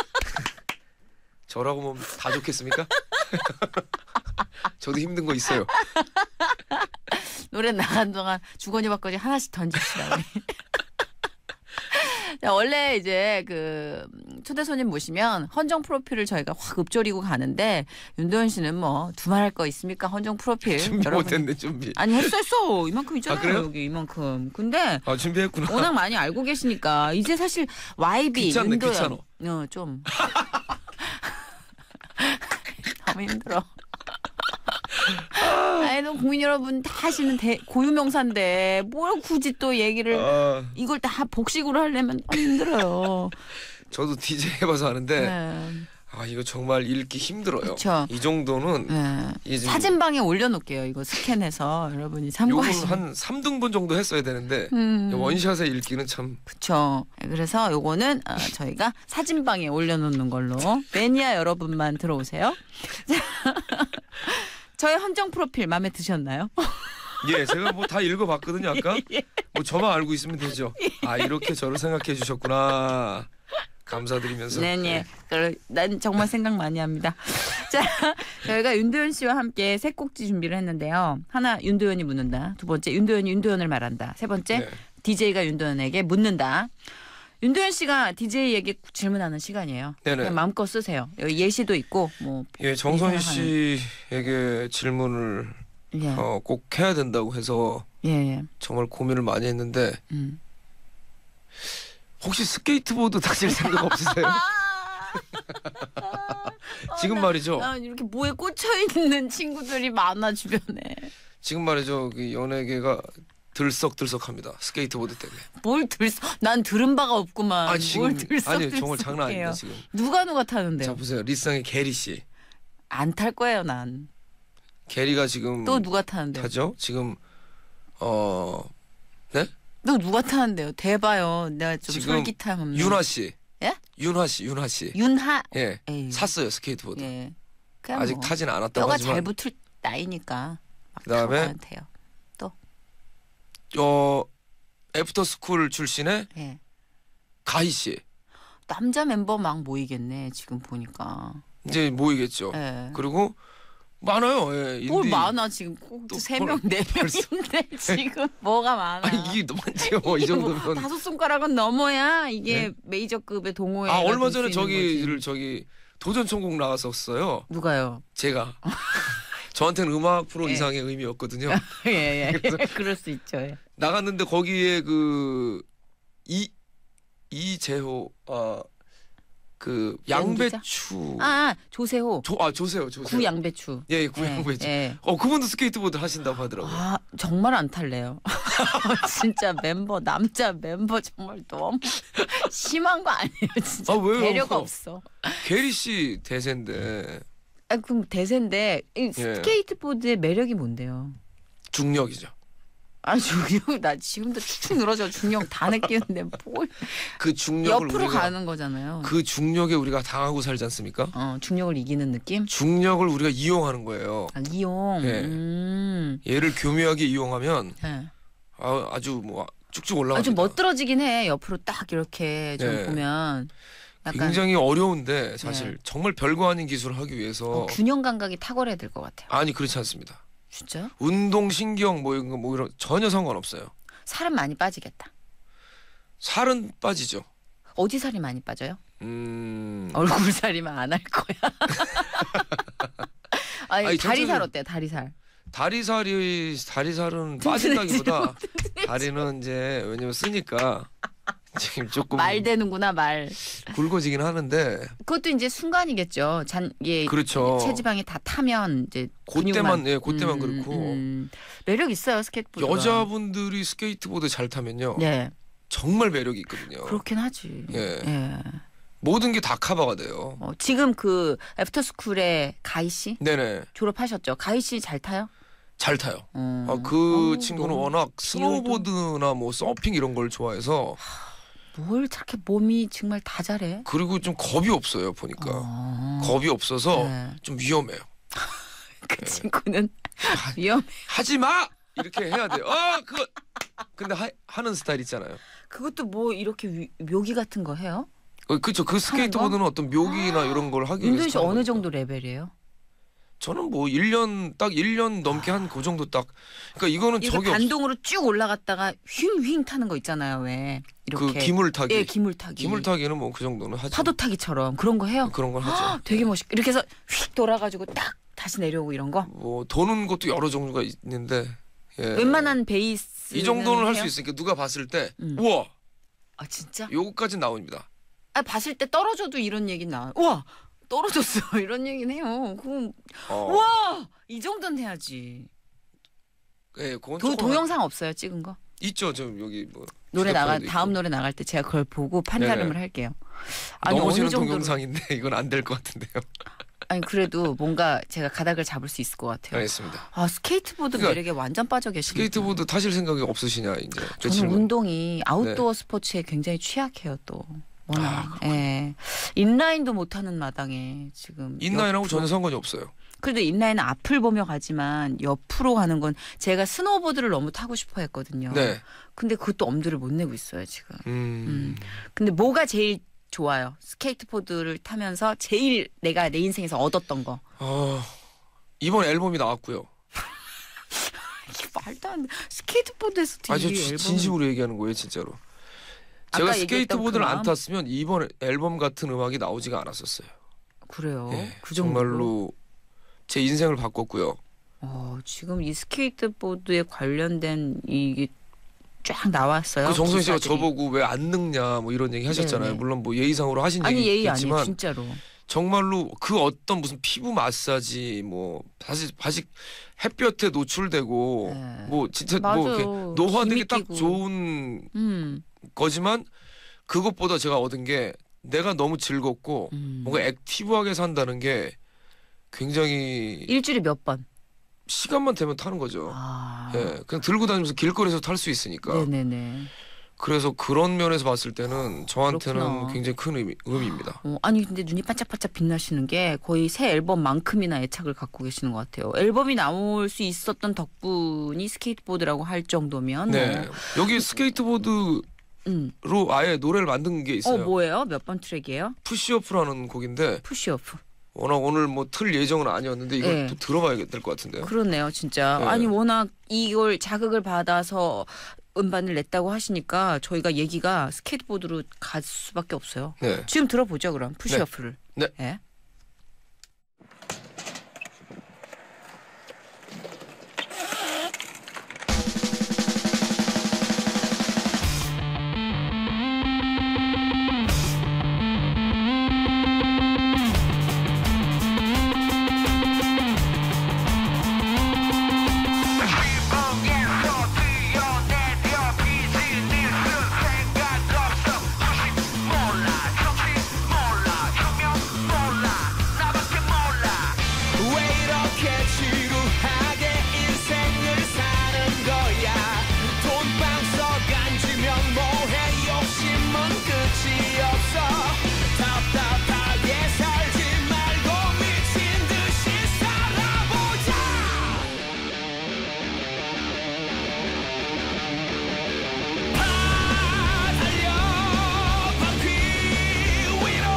저라고 보면 다 좋겠습니까? 저도 힘든 거 있어요. 노래 나간 동안 주거니 받거니 하나씩 던집시다. 우리. 자, 원래 이제 그 초대 손님 모시면 헌정 프로필을 저희가 확 읊조리고 가는데 윤도현 씨는 뭐 두말할 거 있습니까? 헌정 프로필. 준비 여러분. 못했네 준비. 아니 했어. 이만큼 있잖아요. 그래요? 여기 이만큼. 근데 준비했구나. 워낙 많이 알고 계시니까 이제 사실 YB 귀찮네, 윤도현 귀찮어. 좀 너무 힘들어. 아니, 너 국민 여러분 다 하시는 고유명사인데 뭘 굳이 또 얘기를 이걸 다 복식으로 하려면 너무 힘들어요. 저도 DJ 해봐서 아는데 네. 이거 정말 읽기 힘들어요. 그쵸. 이 정도는 네. 이게 지금 사진방에 올려놓을게요. 이거 스캔해서 여러분이 요건 참고하시면. 한 3등분 정도 했어야 되는데 원샷에 읽기는 참 그렇죠. 그래서 요거는 저희가 사진방에 올려놓는 걸로 매니아 여러분만 들어오세요. 저의 헌정 프로필 마음에 드셨나요? 예, 제가 뭐 다 읽어봤거든요. 아까 뭐 저만 알고 있으면 되죠. 이렇게 저를 생각해 주셨구나. 감사드리면서. 네네. 난 정말 생각 많이 합니다. 자, 저희가 윤도현 씨와 함께 세 꼭지 준비를 했는데요. 하나, 윤도현이 묻는다. 두 번째, 윤도현이 윤도현을 말한다. 세 번째, 네. DJ가 윤도현에게 묻는다. 윤도현 씨가 DJ에게 질문하는 시간이에요. 네네. 그냥 마음껏 쓰세요. 여기 예시도 있고 뭐. 예, 정선희 생각하는. 씨에게 질문을 예. 꼭 해야 된다고 해서 예. 정말 고민을 많이 했는데 음. 혹시 스케이트보드 타실 생각 없으세요? 지금 말이죠. 이렇게 뭐에 꽂혀 있는 친구들이 많아 주변에. 지금 말이죠. 그 연예계가 들썩들썩합니다. 스케이트보드 때문에. 뭘 난 들은 바가 없구만. 지금 뭘 들썩들썩해요. 정말 장난 아닙니다 지금. 누가 타는데요? 자 보세요. 리쌍의 게리 씨. 안 탈 거예요, 난. 게리가 지금 또 누가 타는데요? 타죠? 지금 네? 또 누가 타는데요? 대봐요. 내가 좀 지금 솔깃함 없는. 윤하 씨. 예? 윤하 씨. 윤하. 예. 에이. 샀어요 스케이트보드. 예. 그냥 아직 뭐 타진 않았다고 뼈가 하지만 잘 붙을 나이니까 막 그다음에 타고 가면 돼요. 애프터스쿨 출신의 예. 가희 씨 남자 멤버 막 모이겠네 지금 보니까. 이제 모이겠죠. 예. 그리고 많아요. 예, 뭘 인디. 많아 지금 꼭 또 3명 4명인데 지금 뭐가 많아. 아니 이게 너무 많지요. 이 이게 뭐 정도면. 5손가락은 넘어야 이게 네. 메이저급의 동호회. 아 얼마 전에 저기 도전 천국 나갔었어요. 누가요? 제가 저한테는 음악 프로 예. 이상의 의미였거든요. 예예. 그래서 그럴 수 있죠. 예. 나갔는데 거기에 이재호 그 연기자? 양배추 조세호. 조세요. 구 양배추. 예, 구 양배추. 예. 그분도 스케이트보드 하신다고 하더라고요. 아 정말 안 탈래요. 진짜 남자 멤버 정말 너무 심한 거 아니에요? 진짜 아, 왜요? 배려가 없어. 게리 씨 대세인데 아 그럼 대세인데 이 예. 스케이트보드의 매력이 뭔데요? 중력이죠. 아 중력 나 지금도 축축 늘어져 중력 다 느끼는데 뭘 그 중력을 옆으로 우리가 가는 거잖아요. 그 중력에 우리가 당하고 살지 않습니까? 중력을 이기는 느낌? 중력을 우리가 이용하는 거예요. 아, 이용. 예. 얘를 교묘하게 이용하면 예. 아주 뭐 쭉쭉 올라갑니다. 좀 멋들어지긴 해. 옆으로 딱 이렇게 좀 예. 보면 약간 굉장히 어려운데 사실 예. 정말 별거 아닌 기술을 하기 위해서 균형 감각이 탁월해야 될 것 같아요. 아니 그렇지 않습니다. 진짜? 운동 신경 뭐 이런 전혀 상관없어요. 살은 많이 빠지겠다. 살은 빠지죠. 어디 살이 많이 빠져요? 얼굴 살이면 안 할 거야. 아니, 다리살 어때요? 다리살. 다리살은 빠진다기보다 다리는 이제 왜냐면 쓰니까 지금 조금 말 되는구나 말. 굵어지긴 하는데 그것도 이제 순간이겠죠. 그렇죠. 체지방이 다 타면 이제 그때만 근육만. 그때만 그렇고 매력 있어요 스케이트보드. 여자분들이 스케이트보드 잘 타면요 네. 정말 매력이 있거든요. 그렇긴 하지. 예. 예. 모든 게 다 커버가 돼요. 지금 그 애프터스쿨의 가희 씨 네네 졸업하셨죠? 가희 씨 잘 타요? 잘 타요. 그 친구는 워낙 스노보드나 뭐 서핑 이런 걸 좋아해서 뭘 저렇게 몸이 정말 다 잘해? 그리고 좀 겁이 없어요 보니까 겁이 없어서 네. 좀 위험해요. 그 친구는 위험. 하지 마 이렇게 해야 돼요. 그거 근데 하는 스타일 있잖아요. 그것도 뭐 이렇게 묘기 같은 거 해요? 그렇죠. 그 스케이트보드는 어떤 묘기나 이런 걸 하기 윤도현 위해서 씨 하는 어느 거니까. 정도 레벨이에요? 저는 뭐 1년 넘게 한 그 정도 딱. 그러니까 이거는 이게 저기 반동으로 쭉 올라갔다가 휙휙 타는 거 있잖아요. 왜 이렇게 그 기물타기. 예, 기물타기. 기물타기는 뭐 그 정도는 하죠. 파도타기처럼 그런 거 해요? 그런 걸 하죠. 되게 멋있. 이렇게 해서 휙 돌아가지고 딱 다시 내려오고 이런 거. 뭐 도는 것도 여러 종류가 있는데 예. 웬만한 베이스. 이 정도는 할 수 있으니까 누가 봤을 때 우와 아 진짜? 요거까지 나옵니다. 봤을 때 떨어져도 이런 얘기 나와. 우와 떨어졌어 이런 얘기는 해요. 그럼 우와 이 정도는 해야지. 예, 그건 조금 동영상 없어요 찍은 거? 있죠. 좀 여기 뭐 노래 휴대폰에도 다음 있고. 노래 나갈 때 제가 그걸 보고 판가름을 네네. 할게요. 넘어지는 동영상인데 이건 안 될 것 같은데요. 아니 그래도 뭔가 제가 가닥을 잡을 수 있을 것 같아요. 알겠습니다. 스케이트보드 그러니까 매력에 완전 빠져 계시네요. 스케이트보드 타실 생각이 없으시냐 이제. 그 저는 질문. 운동이 아웃도어 스포츠에 굉장히 취약해요 또. 워낙. 예. 인라인도 못하는 마당에 지금. 인라인하고 옆으로. 전혀 상관이 없어요. 그래도 인라인은 앞을 보며 가지만 옆으로 가는 건 제가 스노보드를 너무 타고 싶어 했거든요. 네. 근데 그것도 엄두를 못 내고 있어요 지금. 음. 근데 뭐가 제일 좋아요? 스케이트보드를 타면서 제일 내가 내 인생에서 얻었던 거. 이번 앨범이 나왔고요. 이게 말도 안 돼. 스케이트보드에서 저 앨범. 진심으로 얘기하는 거예요, 진짜로. 아까 제가 얘기했던 스케이트보드를 그 안 마음? 탔으면 이번 앨범 같은 음악이 나오지가 않았었어요. 그래요. 예, 그 정말로. 정말로 제 인생을 바꿨고요. 지금 이 스케이트보드에 관련된 이게 쫙 나왔어요. 그 정선 씨가 기사들이. 저보고 왜 안 늙냐 뭐 이런 얘기 하셨잖아요. 네네. 물론 뭐 예의상으로 하신 아니 예의 아니에요 얘기겠지만 진짜로. 정말로 그 어떤 무슨 피부 마사지 뭐 사실 햇볕에 노출되고 네. 뭐 진짜 맞아요. 뭐 이렇게 노화되기 딱 기미끼고. 좋은 음. 거지만 그것보다 제가 얻은 게 내가 너무 즐겁고 뭔가 액티브하게 산다는 게 굉장히 일주일에 몇 번? 시간만 되면 타는 거죠. 예, 그냥 들고 다니면서 길거리에서 탈 수 있으니까. 네네네. 그래서 그런 면에서 봤을 때는 저한테는 그렇구나. 굉장히 큰 의미입니다. 아니 근데 눈이 반짝반짝 빛나시는 게 거의 새 앨범만큼이나 애착을 갖고 계시는 것 같아요. 앨범이 나올 수 있었던 덕분이 스케이트보드라고 할 정도면 네. 여기 스케이트보드로 아예 노래를 만든 게 있어요. 뭐예요? 몇 번 트랙이에요? 푸시오프라는 곡인데 푸시오프. 워낙 오늘 뭐 틀 예정은 아니었는데 이걸 네. 또 들어봐야 될 것 같은데요. 그렇네요, 진짜. 네. 아니 워낙 이걸 자극을 받아서 음반을 냈다고 하시니까 저희가 얘기가 스케이트보드로 갈 수밖에 없어요. 네. 지금 들어보죠, 그럼 푸시오프를. 네. 예. 왜 이렇게 지루하게 인생을 사는 거야 돈방 써간지면 뭐해 욕심은 끝이 없어 답답하게 살지 말고 미친 듯이 살아보자 달려 바퀴 위로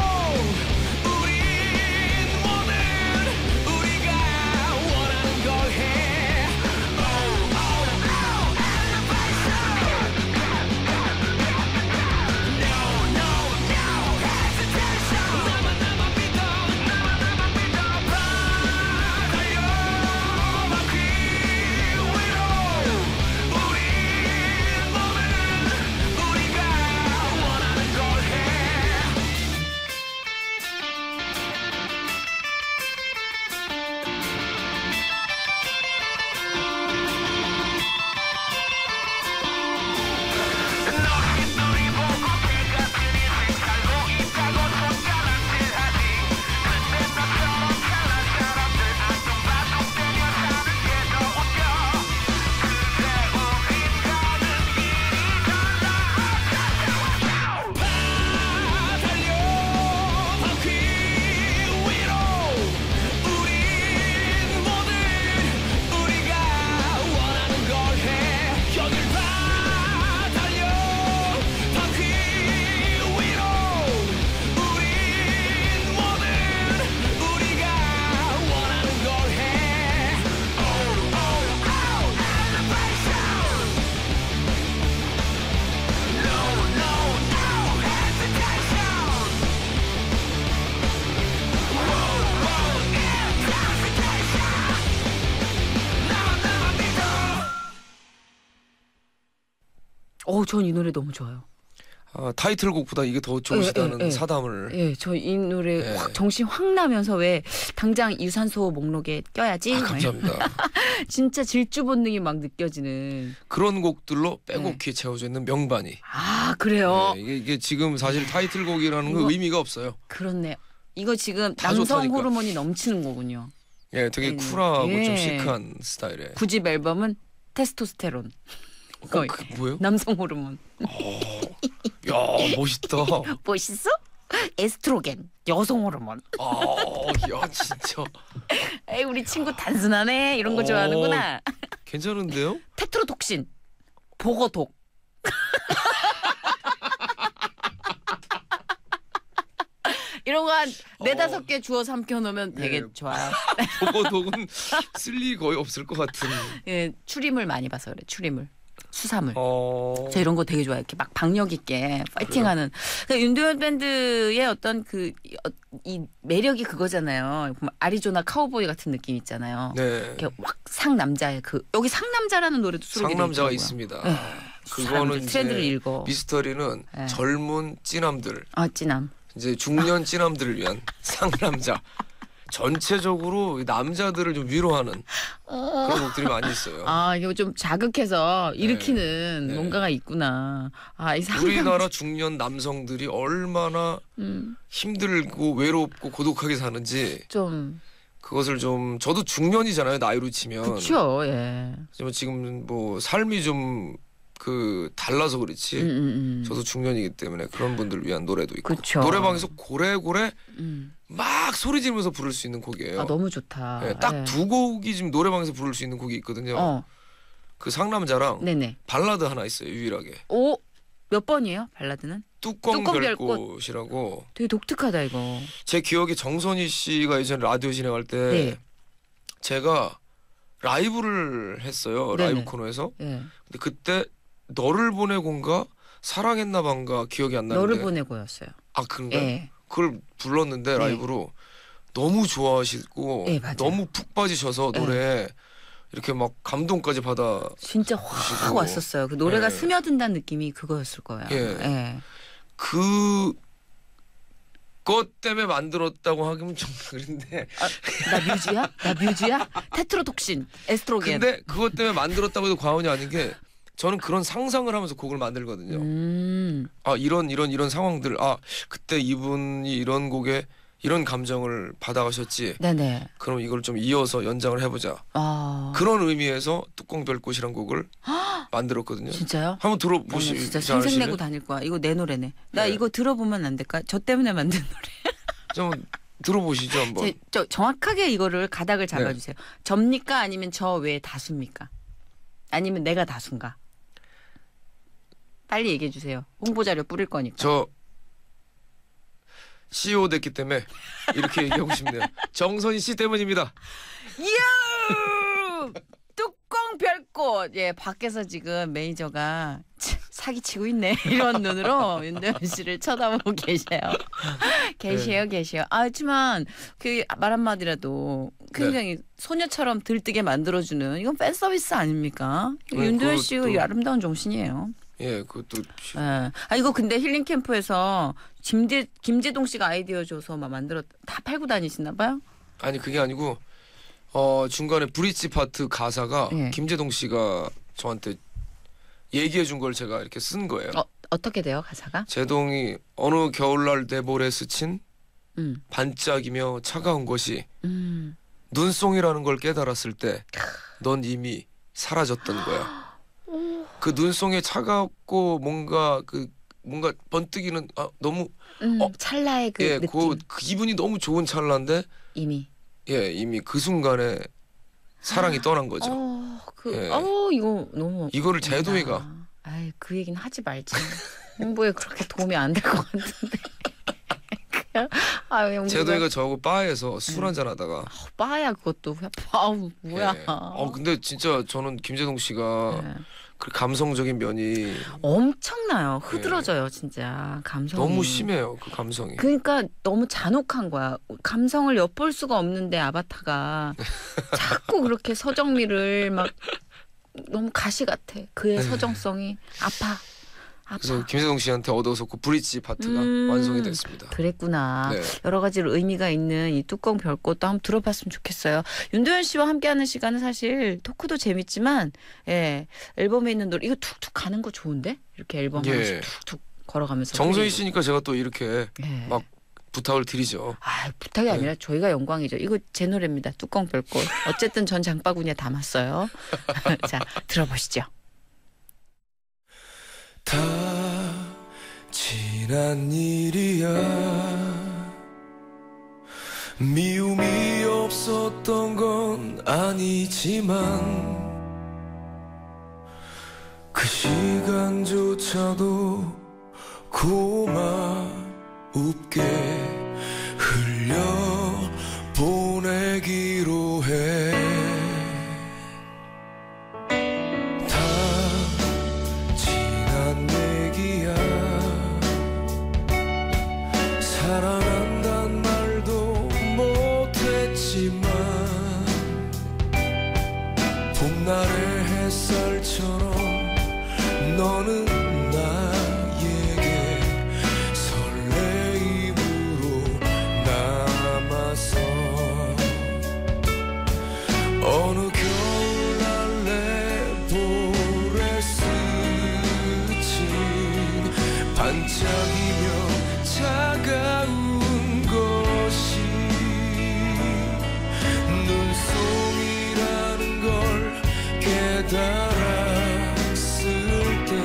우린 뭐든 우리가 원하는 걸 해 나만 믿어 달려 바퀴 위로 우린 뭐든 우리가 원하는 걸 해 너희 보고 걔가 그 인생 살고 있다고 손가락질 하지 근데 너처럼 잘난 사람들 아둥바둥대며 사는 게 더 웃겨 그새 우린 가는 길이 달라 달려 바퀴 위로 우린 뭐든 우리가 원하는 걸 해 여길 봐 달려 바퀴 위로 우린 뭐든 우리가 원하는 걸 해 전 이 노래 너무 좋아요. 타이틀곡보다 이게 더 좋으시다는 예. 사담을. 예, 저 이 노래 네. 확 정신 확 나면서 왜 당장 유산소 목록에 껴야지. 감사합니다. 진짜 질주 본능이 막 느껴지는. 그런 곡들로 빼곡히 채워져 있는 명반이. 그래요. 네, 이게 지금 사실 타이틀곡이라는 건 이거- 의미가 없어요. 그렇네. 이거 지금 다 남성 좋다니까. 호르몬이 넘치는 거군요. 예, 되게 네. 쿨하고 좀 예. 시크한 스타일의. 9집 앨범은 테스토스테론. 거의 뭐예요? 남성 호르몬. 야, 멋있다. 멋있어? 에스트로겐 여성 호르몬. 야, 진짜. 에이 우리 친구 단순하네 이런 거 좋아하는구나. 괜찮은데요? 테트로톡신 보거독. 이런 거 한 네다섯 개 주워 삼켜 놓으면 되게 네. 좋아요. 보고독은 쓸 일이 거의 없을 것 같은. 예, 추리물 많이 봐서 그래. 추리물. 수사물. 어. 저 이런 거 되게 좋아해요. 이렇게 막 박력 있게 파이팅하는. 그러니까 윤도현 밴드의 어떤 이 매력이 그거잖아요. 아리조나 카우보이 같은 느낌 있잖아요. 네. 이렇게 확 상남자의 여기 상남자라는 노래도 수록이 돼 상남자가 있더라고요. 있습니다. 네. 그거는 사람들 트렌드를 이제 읽어. 미스터리는 네. 젊은 찌남들, 찐함. 이제 중년 찌남들을 위한 상남자. 전체적으로 남자들을 좀 위로하는 그런 곡들이 많이 있어요. 이거 좀 자극해서 일으키는 네. 뭔가가 있구나. 이 상남자. 우리나라 중년 남성들이 얼마나 힘들고 외롭고 고독하게 사는지 좀 그것을 좀 저도 중년이잖아요 나이로 치면. 그렇죠. 예. 하지만 지금 뭐 삶이 좀 그 달라서 그렇지. 저도 중년이기 때문에 그런 분들 위한 노래도 있고. 그쵸. 노래방에서 고래고래 음. 막 소리 지르면서 부를 수 있는 곡이에요. 아 너무 좋다. 네, 딱 두 곡이 지금 노래방에서 부를 수 있는 곡이 있거든요. 그 상남자랑 네네. 발라드 하나 있어요. 유일하게. 오, 몇 번이에요? 발라드는? 뚜껑 뚜껑 별꽃이라고. 되게 독특하다 이거. 제 기억에 정선희 씨가 예전에 라디오 진행할 때 네. 제가 라이브를 했어요. 네네. 라이브 코너에서. 예. 근데 그때 너를 보내고인가 사랑했나 반가 기억이 안 나는데. 너를 보내고였어요. 아 그런가요? 예. 그걸 불렀는데 라이브로 너무 좋아하시고 예, 맞아요. 너무 푹 빠지셔서 노래 이렇게 막 감동까지 받아. 진짜 확 보시고. 왔었어요. 그 노래가 예. 스며든다는 느낌이 그거였을 거예요. 예. 그 것 때문에 만들었다고 하기는 좀 그런데 나 뮤즈야? 나 뮤즈야? 테트로톡신, 에스트로겐. 근데 그것 때문에 만들었다고 해도 과언이 아닌 게 저는 그런 상상을 하면서 곡을 만들거든요. 아 이런 상황들 아 그때 이분이 이런 곡에 이런 감정을 받아가셨지. 네네. 그럼 이걸 좀 이어서 연장을 해보자. 아. 그런 의미에서 뚜껑 별꽃이란 곡을 만들었거든요. 진짜요? 한번 어머, 들어보시지 진짜 생색내고 다닐 거야. 이거 내 노래네. 나 네. 이거 들어보면 안 될까? 저 때문에 만든 노래. 좀 들어보시죠 한번. 저 정확하게 이거를 가닥을 잡아주세요. 접니까? 아니면 저 외에 다수입니까? 아니면 내가 다수인가? 빨리 얘기해 주세요. 홍보자료 뿌릴 거니까. 저 CEO 됐기 때문에 이렇게 얘기하고 싶네요. 정선희 씨 때문입니다. 이야! 뚜껑 별꽃. 예, 밖에서 지금 매니저가 사기치고 있네. 이런 눈으로 윤도현 씨를 쳐다보고 계세요. 계세요. 아, 하지만 그 말 한마디라도 굉장히 소녀처럼 들뜨게 만들어주는 이건 팬 서비스 아닙니까? 네, 윤도현 씨의 그것도- 아름다운 정신이에요. 예, 그것도 예. 아 이거 근데 힐링 캠프에서 김재동 씨가 아이디어 줘서 막 만들었 다 팔고 다니시나 봐요? 아니 그게 아니고 중간에 브릿지 파트 가사가 예. 김재동 씨가 저한테 얘기해 준 걸 제가 이렇게 쓴 거예요. 어떻게 돼요 가사가? 제동이 어느 겨울날 내 볼에 스친 음. 반짝이며 차가운 것이 눈송이라는 걸 깨달았을 때 넌 이미 사라졌던 거야. 그 눈송이에 차갑고 뭔가 번뜩이는 너무 찰나의 그 예, 느낌 그 기분이 너무 좋은 찰나인데 이미. 이미 그 순간에 사랑이 떠난 거죠. 예. 이거 너무. 이거를 제동이가 아이 그 얘기는 하지 말지. 홍보에 그렇게 도움이 안 될 것 같은데. 그냥 아유 제동이가 저하고 바에서 술 한잔 하다가 빠야 그것도 아우 뭐야. 예. 근데 진짜 저는 김재동 씨가 예. 그 감성적인 면이 엄청나요. 흐드러져요 진짜 감성이. 너무 심해요. 그 감성이. 그러니까 너무 잔혹한 거야. 감성을 엿볼 수가 없는데 아바타가 자꾸 그렇게 서정미를 막 너무 가시 같아. 그의 서정성이 아파. 그래서 김재동 씨한테 얻어서 그 브릿지 파트가 완성이 됐습니다. 그랬구나. 네. 여러 가지로 의미가 있는 이 뚜껑 별꽃도 한번 들어봤으면 좋겠어요. 윤도현 씨와 함께하는 시간은 사실 토크도 재밌지만 앨범에 있는 노래 이거 툭툭 가는 거 좋은데? 이렇게 앨범 하나씩 툭툭 걸어가면서. 정선희 씨니까 제가 또 이렇게 예. 막 부탁을 드리죠. 부탁이 아니라 저희가 영광이죠. 이거 제 노래입니다. 뚜껑 별꽃. 어쨌든 전 장바구니에 담았어요. 자, 들어보시죠. 다 지난 일이야. 미움이 없었던 건 아니지만 그 시간조차도 고마웁게 흘려 보내기로 해. 사랑한단 말도 못했지만 봄날의 햇살처럼 너는 나에게 설레임으로 남아서 어느 겨울날 내 볼에 스친 반짝이며 차가운 것이 눈송이라는 걸 깨달았을 때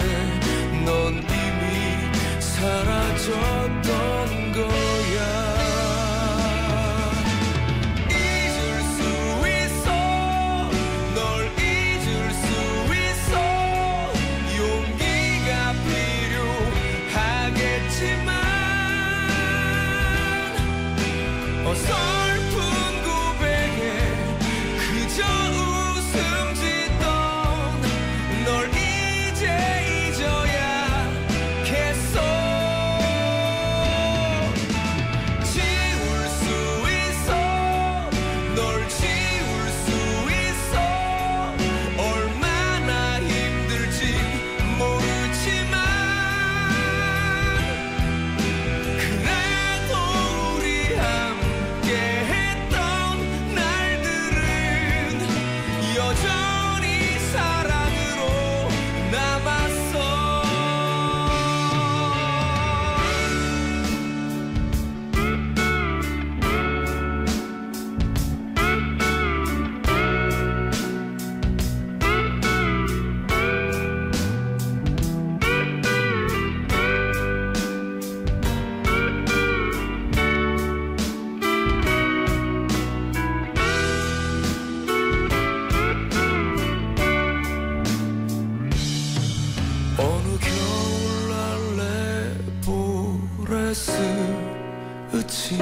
겨울날래 볼에 스친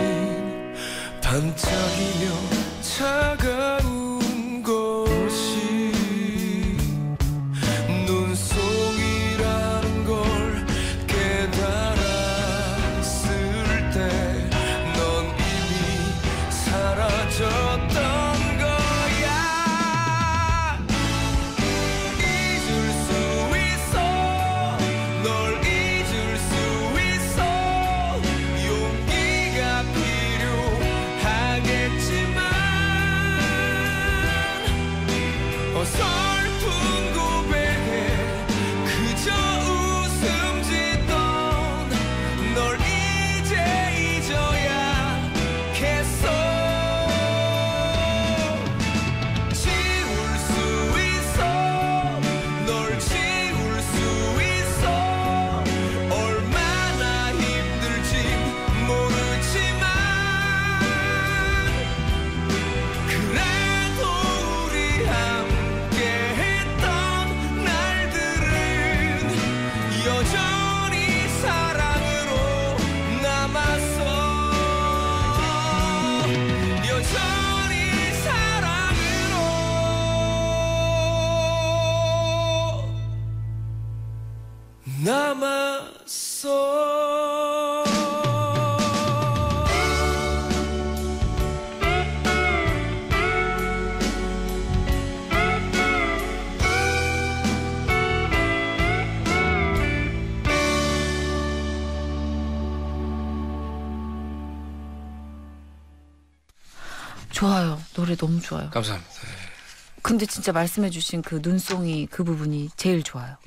반짝이며 차가운 것이 눈송이라는 걸 깨달았을 때 넌 이미 사라졌던 거야. 잊을 수 있어 널 잊을 수 있어 용기가 필요하겠지만 어설픈 고백에 그저 웃음 짓던 널 이제 잊어야겠어. 지울 수 있어 널 지울 수 있어 얼마나 힘들지 모르지만 그래도 우리 함께 했던 날들은 여전히 사랑으로 남았어. 여전히 사랑으로 남았어. 좋아요. 노래 너무 좋아요. 감사합니다. 근데 진짜 말씀해주신 그 눈송이 그 부분이 제일 좋아요.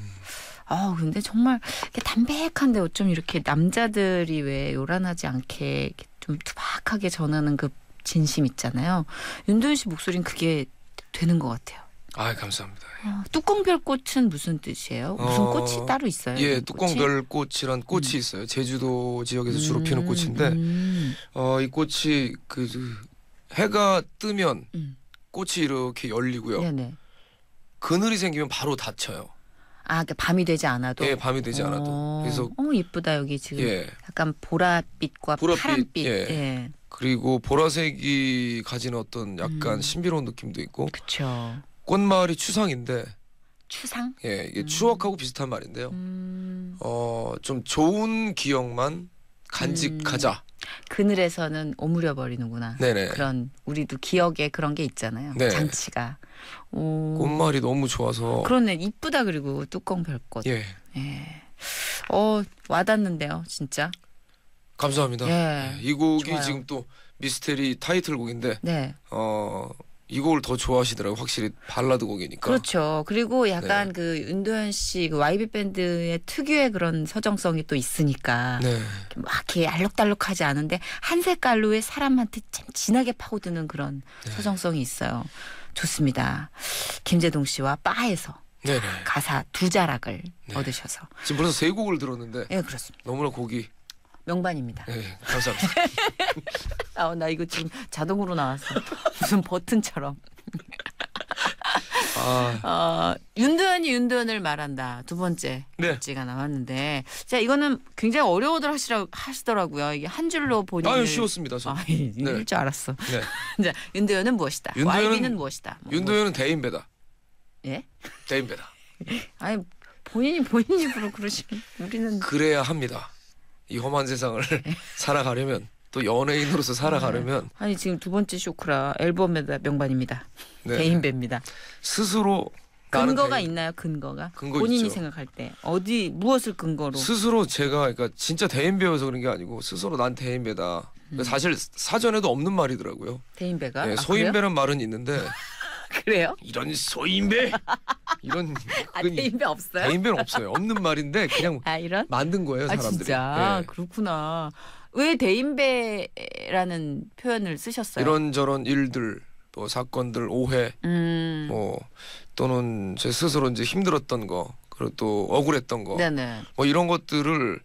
근데 정말 이렇게 담백한데 어쩜 이렇게 남자들이 왜 요란하지 않게 이렇게 좀 투박하게 전하는 그 진심 있잖아요. 윤도현 씨 목소리는 그게 되는 것 같아요. 아, 감사합니다. 뚜껑별꽃은 무슨 뜻이에요? 무슨 꽃이 따로 있어요? 예, 그 꽃이? 뚜껑별꽃이란 꽃이 있어요. 제주도 지역에서 주로 피는 꽃인데 이 꽃이 그 해가 뜨면 꽃이 이렇게 열리고요. 네네. 그늘이 생기면 바로 닫혀요. 그러니까 밤이 되지 않아도. 예, 밤이 되지 않아도. 그래서 예쁘다 여기 지금. 예, 약간 보랏빛과 보랏빛, 파란빛. 예. 예. 그리고 보라색이 가진 어떤 약간 신비로운 느낌도 있고. 그렇죠. 꽃말이 추상인데, 추상? 예, 이게 추억하고 비슷한 말인데요. 좀 좋은 기억만 간직하자. 그늘에서는 오므려 버리는구나. 네네. 그런 우리도 기억에 그런 게 있잖아요. 네. 장치가. 꽃말이 너무 좋아서. 그러네. 이쁘다 그리고 뚜껑 별꽃. 예, 예. 와닿는데요, 진짜. 감사합니다. 예. 이 곡이 좋아요. 지금 또 미스테리 타이틀곡인데, 네. 이 곡을 더 좋아하시더라고요. 확실히 발라드 곡이니까. 그렇죠. 그리고 약간 네. 그 윤도현 씨 그 YB 밴드의 특유의 그런 서정성이 또 있으니까 네. 막 이렇게 알록달록하지 않은데 한 색깔로의 사람한테 참 진하게 파고드는 그런 네. 서정성이 있어요. 좋습니다. 김재동 씨와 바에서 네네. 가사 두 자락을 네. 얻으셔서. 지금 벌써 세 곡을 들었는데 예, 그렇습니다. 너무나 곡이 명반입니다. 네, 감사합니다. 나 이거 지금 자동으로 나왔어. 무슨 버튼처럼. 윤도현이 윤도현을 말한다. 두 번째 네. 곡지가 나왔는데, 자 이거는 굉장히 어려워들 하시더라고요. 이게 한 줄로 본인을. 쉬웠습니다. 저. 이럴 줄 알았어. 네. 자, 윤도현은 무엇이다. 윤도현은- YB는 무엇이다. 윤도현은 대인배다. 예? 대인배다. 아니 본인 입으로 그러시면 우리는 그래야 합니다. 이 험한 세상을 살아가려면, 또 연예인으로서 살아가려면 아니 지금 두 번째 쇼크라 앨범에다 명반입니다. 네. 대인배입니다. 스스로 나는 근거가 대인- 있나요? 근거가? 근거 본인이 있죠. 생각할 때 무엇을 근거로? 스스로 제가 그러니까 진짜 대인배여서 그런 게 아니고 스스로 난 대인배다. 사실 사전에도 없는 말이더라고요. 대인배가? 예, 아, 소인배란 말은 있는데 그래요? 이런 소인배 이런 대인배 없어요? 대인배는 없어요. 없는 말인데 그냥 이런? 만든 거예요, 사람들이. 진짜 예. 그렇구나. 왜 대인배라는 표현을 쓰셨어요? 이런저런 일들, 또 사건들, 오해, 뭐 또는 제 스스로 이제 힘들었던 거, 그리고 또 억울했던 거, 네네. 뭐 이런 것들을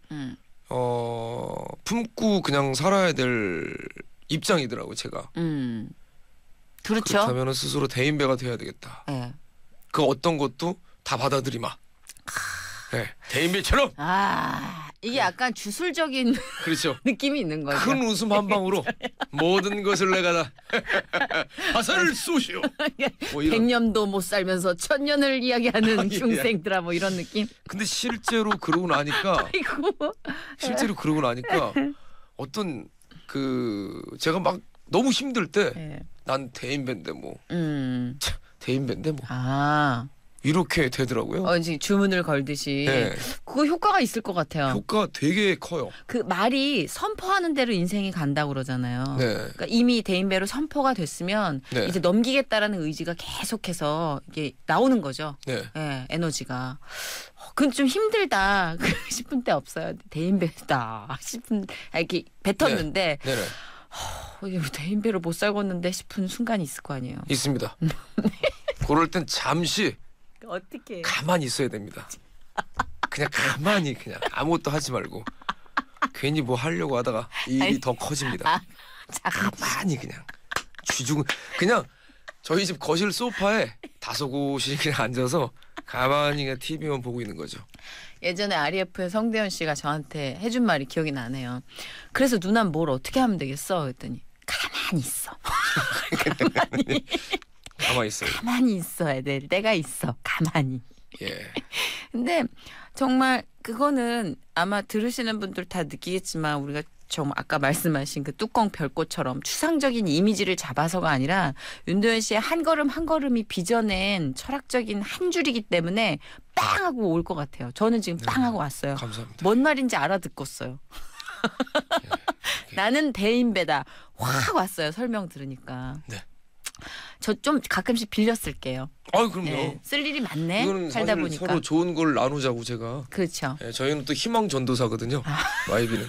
품고 그냥 살아야 될 입장이더라고 제가. 그렇죠. 그렇다면 스스로 대인배가 돼야 되겠다. 예. 그 어떤 것도 다 받아들이마. 네, 대인배처럼. 이게 약간 주술적인 그렇죠. 느낌이 있는 거죠. 큰 웃음 한 방으로 모든 것을 내가 다 화살을 쏘시오. 뭐 이런. 100년도 못 살면서 1000년을 이야기하는 예. 흉생 드라마 이런 느낌. 근데 실제로 그러고 나니까 아이고. 실제로 그러고 나니까 어떤 제가 막 너무 힘들 때 난 예. 대인배인데 뭐 음. 대인배인데 뭐 아. 이렇게 되더라고요. 이제 주문을 걸듯이. 네. 그거 효과가 있을 것 같아요. 효과 되게 커요. 그 말이 선포하는 대로 인생이 간다고 그러잖아요. 네. 그러니까 이미 대인배로 선포가 됐으면 네. 이제 넘기겠다라는 의지가 계속해서 이게 나오는 거죠. 네. 예, 에너지가. 그건 좀 힘들다 싶은 때 없어요. 대인배다 싶은 이렇게 뱉었는데 네네. 이거 대인배로 못 살겠는데 싶은 순간이 있을 거 아니에요. 있습니다. 그럴 땐 잠시 어떻게? 가만히 있어야 됩니다. 그냥 가만히 그냥 아무것도 하지 말고 괜히 뭐 하려고 하다가 일이 아니, 더 커집니다. 가만히 그냥 쥐죽은 그냥 저희 집 거실 소파에 다소곳이 그냥 앉아서 가만히 그냥 TV만 보고 있는 거죠. 예전에 REF의 성대현 씨가 저한테 해준 말이 기억이 나네요. 그래서 누난 뭘 어떻게 하면 되겠어? 그랬더니 가만히 있어. 가만히 있어요. 가만히 있어야 될 때가 있어. 가만히. 예. 근데 정말 그거는 아마 들으시는 분들 다 느끼겠지만 우리가 정말 아까 말씀하신 그 뚜껑 별꽃처럼 추상적인 이미지를 잡아서가 아니라 윤도현 씨의 한 걸음 한 걸음이 빚어낸 철학적인 한 줄이기 때문에 빵 하고 올 것 같아요. 저는 지금 빵 하고 왔어요. 감사합니다. 뭔 말인지 알아듣겠어요. 나는 대인배다. 확 왔어요. 설명 들으니까. 네. 저 좀 가끔씩 빌려 쓸게요. 그럼요. 네, 쓸 일이 많네. 이거는 살다 사실 보니까. 서로 좋은 걸 나누자고 제가. 그렇죠. 예, 저희는 또 희망 전도사거든요. YB는.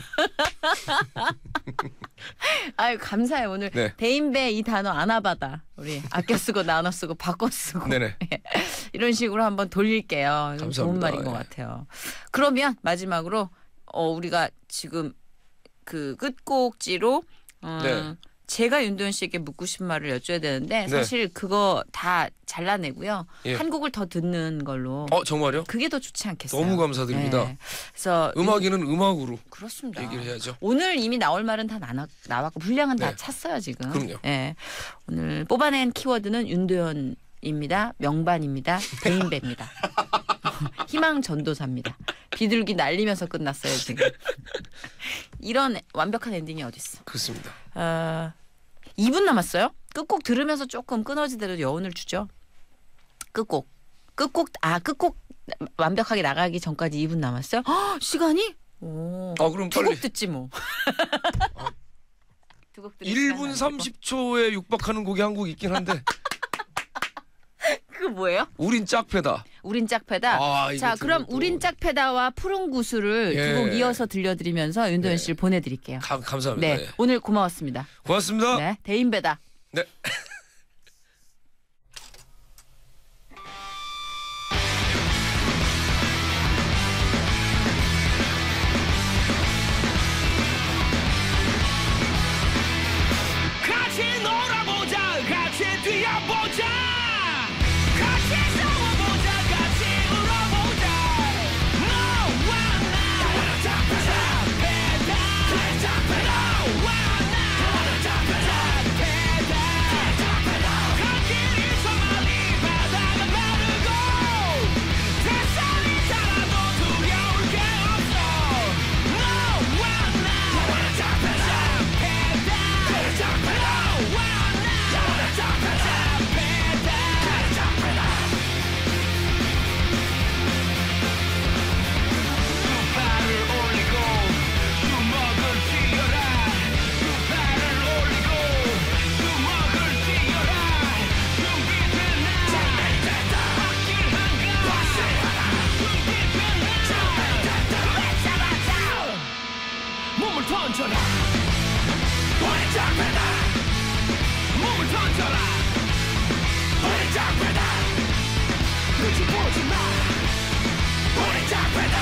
아유 감사해요. 오늘 네. 대인배 이 단어 아나바다. 우리 아껴 쓰고 나눠 쓰고 바꿔 쓰고. 네네. 이런 식으로 한번 돌릴게요. 좀 좋은 감사합니다. 말인 것 예. 같아요. 그러면 마지막으로 우리가 지금 그 끝곡지로 네. 제가 윤도현 씨에게 묻고 싶은 말을 여쭤야 되는데 사실 그거 다 잘라내고요. 예. 한 곡을 더 듣는 걸로. 정말요? 그게 더 좋지 않겠어요? 너무 감사드립니다. 네. 그래서 음악인은 음악으로 그렇습니다. 얘기를 해야죠. 오늘 이미 나올 말은 다 나왔고 분량은 다 네. 찼어요 지금. 그럼요. 네. 오늘 뽑아낸 키워드는 윤도현입니다. 명반입니다. 대인배입니다. 희망 전도사입니다. 비둘기 날리면서 끝났어요 지금. 이런 완벽한 엔딩이 어딨어. 그렇습니다. 2분 남았어요. 끝곡 들으면서 조금 끊어지더라도 여운을 주죠. 끝곡 완벽하게 나가기 전까지 2분 남았어요. 시간이? 오. 그럼 두 빨리. 곡 듣지 뭐. 두 곡 들을 1분 시간 안 되고. 30초에 육박하는 곡이 한 곡 있긴 한데 그거 뭐예요? 우린 짝패다. 우린 짝패다. 이거 자, 그럼 또- 우린 짝패다와 푸른 구슬을 예. 두 곡 이어서 들려드리면서 윤도현 씨를 보내드릴게요. 감사합니다. 네, 예. 오늘 고마웠습니다. 고맙습니다. 네, 대인배다. 네. 같이 놀아보자 같이 뛰어보자 같이 싸워보자 같이 울어보자 너와 나 짝패다 너와 나 짝패다 걷길에서 멀리 바다가 마르고 태산이 자라도 두려울 게 없어 너와 나 짝패다 발을 올리고 주먹을 쥐어라 두 발을 올리고 주먹을 쥐어라 준비됐나 준비됐나 몸을 던져라 우리 짝패다 몸을 던져라 우리 짝패다 눈치 보지 마 우리 짝패다